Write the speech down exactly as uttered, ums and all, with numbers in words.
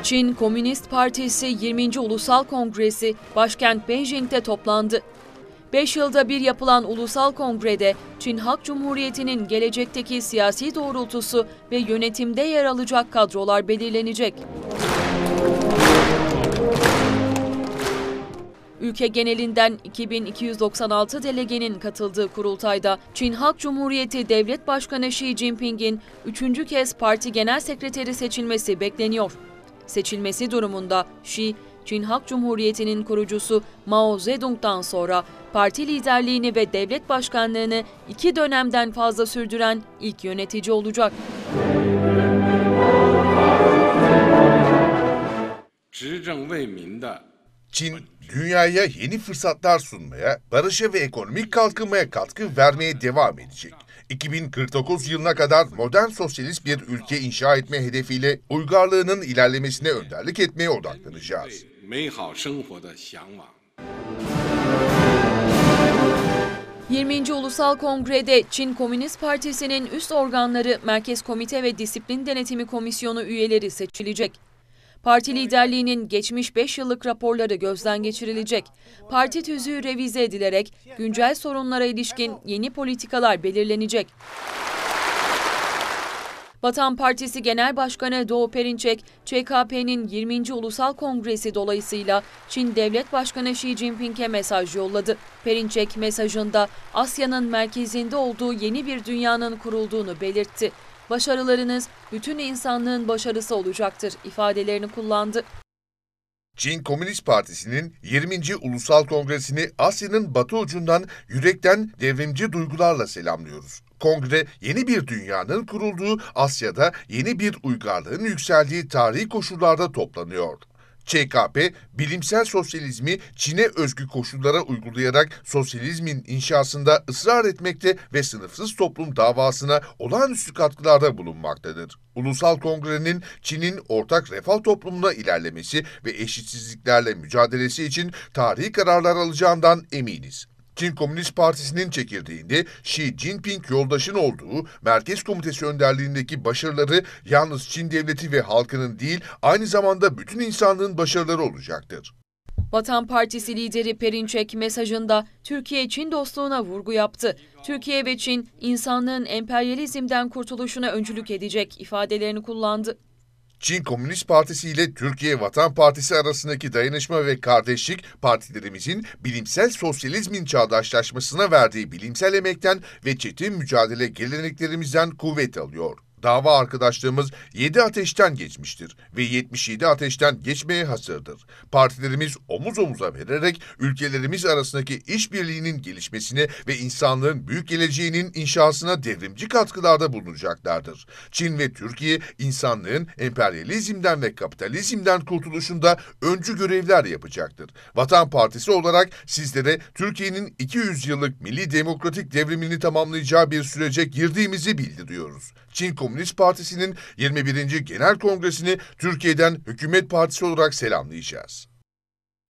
Çin Komünist Partisi yirminci Ulusal Kongresi başkent Beijing'de toplandı. Beş yılda bir yapılan Ulusal Kongrede Çin Halk Cumhuriyeti'nin gelecekteki siyasi doğrultusu ve yönetimde yer alacak kadrolar belirlenecek. Ülke genelinden iki bin iki yüz doksan altı delegenin katıldığı kurultayda Çin Halk Cumhuriyeti Devlet Başkanı Xi Jinping'in üçüncü kez parti genel sekreteri seçilmesi bekleniyor. Seçilmesi durumunda Xi, Çin Halk Cumhuriyeti'nin kurucusu Mao Zedong'dan sonra parti liderliğini ve devlet başkanlığını iki dönemden fazla sürdüren ilk yönetici olacak. Çin, dünyaya yeni fırsatlar sunmaya, barışa ve ekonomik kalkınmaya katkı vermeye devam edecek. iki bin kırk dokuz yılına kadar modern sosyalist bir ülke inşa etme hedefiyle uygarlığının ilerlemesine önderlik etmeye odaklanacağız. yirminci Ulusal Kongre'de Çin Komünist Partisi'nin üst organları Merkez Komite ve Disiplin Denetimi Komisyonu üyeleri seçilecek. Parti liderliğinin geçmiş beş yıllık raporları gözden geçirilecek. Parti tüzüğü revize edilerek güncel sorunlara ilişkin yeni politikalar belirlenecek. Vatan Partisi Genel Başkanı Doğu Perinçek, Ç K P'nin yirminci Ulusal Kongresi dolayısıyla Çin Devlet Başkanı Xi Jinping'e mesaj yolladı. Perinçek mesajında Asya'nın merkezinde olduğu yeni bir dünyanın kurulduğunu belirtti. Başarılarınız bütün insanlığın başarısı olacaktır ifadelerini kullandı. Çin Komünist Partisi'nin yirminci Ulusal Kongresini Asya'nın batı ucundan yürekten devrimci duygularla selamlıyoruz. Kongre, yeni bir dünyanın kurulduğu Asya'da yeni bir uygarlığın yükseldiği tarihi koşullarda toplanıyor. Ç K P, bilimsel sosyalizmi Çin'e özgü koşullara uygulayarak sosyalizmin inşasında ısrar etmekte ve sınıfsız toplum davasına olağanüstü katkılarda bulunmaktadır. Ulusal Kongre'nin Çin'in ortak refah toplumuna ilerlemesi ve eşitsizliklerle mücadelesi için tarihi kararlar alacağından eminiz. Çin Komünist Partisi'nin çekirdeğinde Xi Jinping yoldaşın olduğu Merkez Komitesi önderliğindeki başarıları yalnız Çin devleti ve halkının değil, aynı zamanda bütün insanlığın başarıları olacaktır. Vatan Partisi lideri Perinçek mesajında Türkiye-Çin dostluğuna vurgu yaptı. Türkiye ve Çin, insanlığın emperyalizmden kurtuluşuna öncülük edecek ifadelerini kullandı. Çin Komünist Partisi ile Türkiye Vatan Partisi arasındaki dayanışma ve kardeşlik, partilerimizin bilimsel sosyalizmin çağdaşlaşmasına verdiği bilimsel emekten ve çetin mücadele geleneklerimizden kuvvet alıyor. Dava arkadaşlığımız yedi ateşten geçmiştir ve yetmiş yedi ateşten geçmeye hazırdır. Partilerimiz omuz omuza vererek ülkelerimiz arasındaki işbirliğinin gelişmesine ve insanlığın büyük geleceğinin inşasına devrimci katkılarda bulunacaklardır. Çin ve Türkiye, insanlığın emperyalizmden ve kapitalizmden kurtuluşunda öncü görevler yapacaktır. Vatan Partisi olarak sizlere Türkiye'nin iki yüz yıllık milli demokratik devrimini tamamlayacağı bir sürece girdiğimizi bildiriyoruz. Çin Komünist Partisi'nin yirmi birinci Genel Kongresini Türkiye'den Hükümet Partisi olarak selamlayacağız.